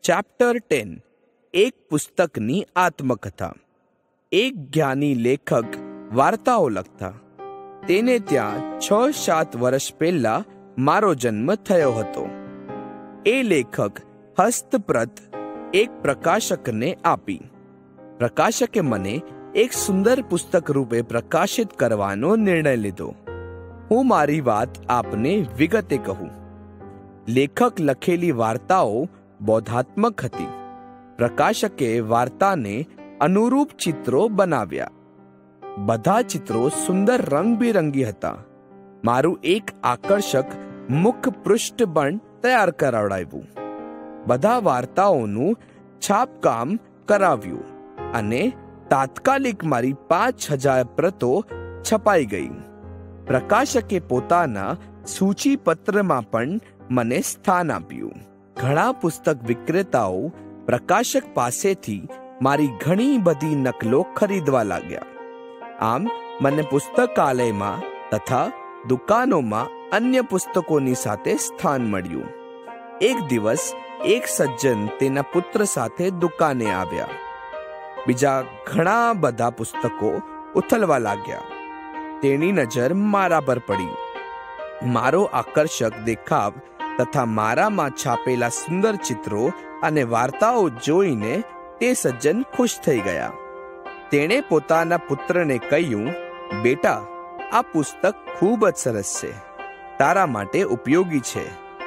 Chapter 10 એક પુસ્તકની આત્મકથા। એક જ્ઞાની લેખક વાર્તાઓ લખતા। તેને ત્યાં 6-7 વર્ષ પહેલા મારો જન્મ થયો હતો। એ લેખક હસ્તપ્રત એક પ્રકાશકને આપી। પ્રકાશકે મને એક સુંદર પુસ્તક રૂપે પ્રકાશિત કરવાનો નિર્ણય લીધો। હું મારી વાત આપને વિગતે કહું। લેખક લખેલી વાર્તાઓ બોધાત્મક હતી। પ્રકાશકે વાર્તાને અનુરૂપ ચિત્રો બનાવ્યા। બધા ચિત્રો સુંદર રંગબેરંગી હતા। મારું એક આકર્ષક મુખ પૃષ્ઠ પણ તૈયાર કરાવડાવ્યું। બધા વાર્તાઓનું છાપકામ કરાવ્યું અને તાત્કાલિક મારી 5000 પ્રતો છપાઈ ગઈ। પ્રકાશકે પોતાના સૂચિપત્રમાં પણ મને સ્થાન આપ્યું। ઘણા પુસ્તક વિક્રેતાઓ પ્રકાશક પાસેથી મારી ઘણી બધી નકલો ખરીદવા લાગ્યા। આમ મને પુસ્તકાલયમાં તથા દુકાનોમાં અન્ય પુસ્તકોની સાથે સ્થાન મળ્યું। એક દિવસ એક સજ્જન તેના પુત્ર સાથે દુકાને આવ્યા। બીજા ઘણા બધા પુસ્તકો ઉથલવા લાગ્યા। તેની નજર મારા પર પડી। મારો આકર્ષક દેખાવ તથા મારામાં છાપેલા સુંદર ચિત્રો અને વાર્તાઓ જોઈને તે સજ્જન ખુશ થઈ ગયા। તેણે પોતાના પુત્રને કહ્યું, બેટા, આ પુસ્તક ખૂબ જ સરસ છે, તારા માટે ઉપયોગી છે,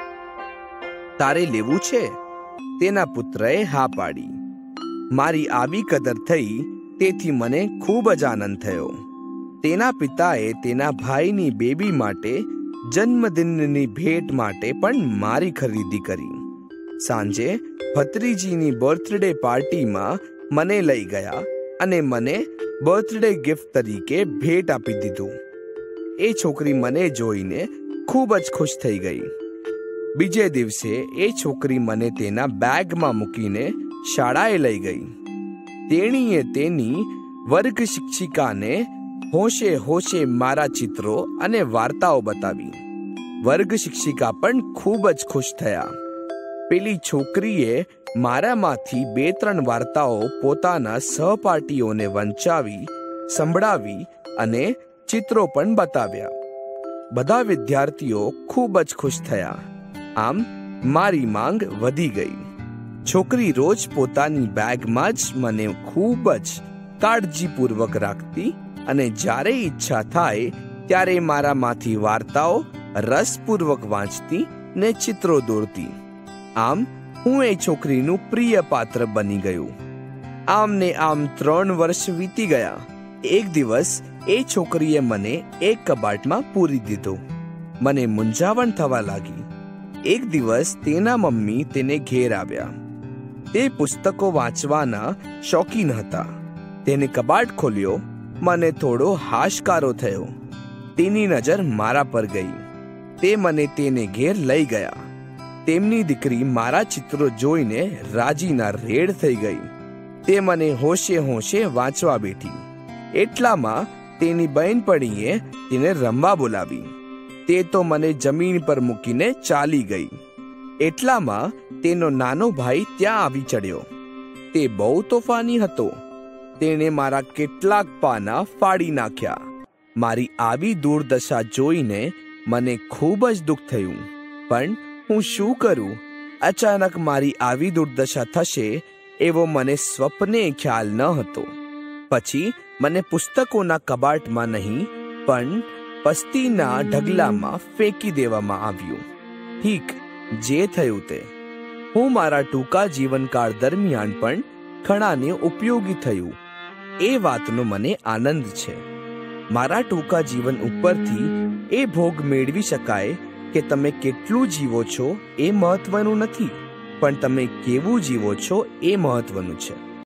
તારે લેવું છે? તેના પુત્રએ હા પાડી। મારી આવી કદર થઈ તેથી મને ખૂબ જ આનંદ થયો। તેના પિતાએ તેના ભાઈની બેબી માટે જન્મદિનની ભેટ માટે પણ મારી ખરીદી કરી। સાંજે ભત્રીજીની બર્થડે પાર્ટીમાં મને લઈ ગયા અને મને બર્થડે ગિફ્ટ તરીકે ભેટ આપી દીધું। એ છોકરી મને જોઈને ખૂબ જ ખુશ થઈ ગઈ। બીજે દિવસે એ છોકરી મને તેના બેગમાં મૂકીને શાળાએ લઈ ગઈ। તેણીએ તેની વર્ગ શિક્ષિકાને હોશે હોશે મારા ચિત્રો અને વાર્તાઓ બતાવી। વર્ગ શિક્ષિકા પણ ખૂબ જ ખુશ થયા। પેલી છોકરીએ મારામાંથી 2-3 વાર્તાઓ પોતાના સહપાઠીઓને વંચાવી, સંભળાવી અને ચિત્રો પણ બતાવ્યા। બધા વિદ્યાર્થીઓ ખૂબ જ ખુશ થયા। આમ મારી માંગ વધી ગઈ। છોકરી રોજ પોતાની બેગમાં જ મને ખૂબ જ કાળજીપૂર્વક રાખતી અને જ્યારે ઈચ્છા થાય ત્યારે મારામાંથી વાર્તાઓ રસપૂર્વક વાંચતી ને ચિત્રો દોરતી। આમ હું એ છોકરીનું પ્રિય પાત્ર બની ગયો। આમ ને આમ 3 વર્ષ વીતી ગયા। એક દિવસ એ છોકરીએ મને એક કબાટમાં પૂરી દીધો। મને મૂંઝાવણ થવા લાગી। એક દિવસ તેના મમ્મી તેને ઘેર આવ્યા। તે પુસ્તકો વાંચવાના શોખીન હતા। તેને કબાટ ખોલ્યો। મને થોડો હાશકારો થયો। તેની નજર મારા પર ગઈ। તે મને તેને ઘેર લઈ ગયા। તેમની દીકરી મારા ચિત્રો જોઈને રાજીના રેડ થઈ ગઈ। તે મને હોશે હોશે વાંચવા બેઠી। એટલામાં તેની બહેનપણીએ તેને રમવા બોલાવી। તે તો મને જમીન પર મૂકીને ચાલી ગઈ। એટલામાં તેનો નાનો ભાઈ ત્યાં આવી ચડ્યો। તે બહુ તોફાની હતો। તેણે મારા કેટલાક પાના ફાડી નાખ્યા। મારી આવી દુર્દશા જોઈને મને ખૂબ જ દુઃખ થયું। પણ હું શું કરું? અચાનક મારી આવી દુર્દશા થશે એવો મને સ્વપ્ને ખ્યાલ ન હતો। પછી મને પુસ્તકોના કબાટમાં નહીં પણ પસ્તીના ઢગલામાં ફેંકી દેવામાં આવ્યું। ઠીક, જે થયું તે। હું મારા ટૂંકા જીવનકાળ દરમિયાન પણ ઘણાને ઉપયોગી થયું એ વાતનો મને આનંદ છે। મારા ટૂંકા જીવન ઉપરથી એ ભોગ મેળવી શકાય કે તમે કેટલું જીવો છો એ મહત્વનું નથી, પણ તમે કેવું જીવો છો એ મહત્વનું છે।